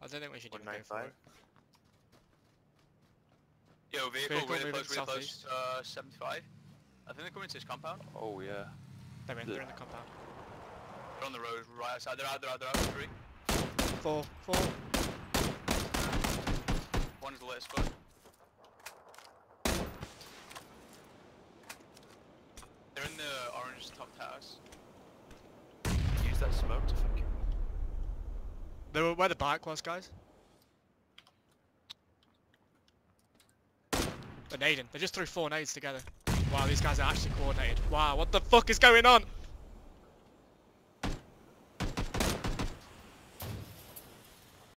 I don't think we should even go for 195. it. Yo, vehicle Vehicle really moving close, really close. southeast. 75. I think they're coming to this compound. Oh yeah. They're in the compound. They're on the road, right outside. They're out. 3. 4. One is the latest foot. They're in the orange top house. Use that smoke to fucking. They were where the bike was, guys. They're nading. They just threw 4 nades together. Wow, these guys are actually coordinated. Wow, what the fuck is going on?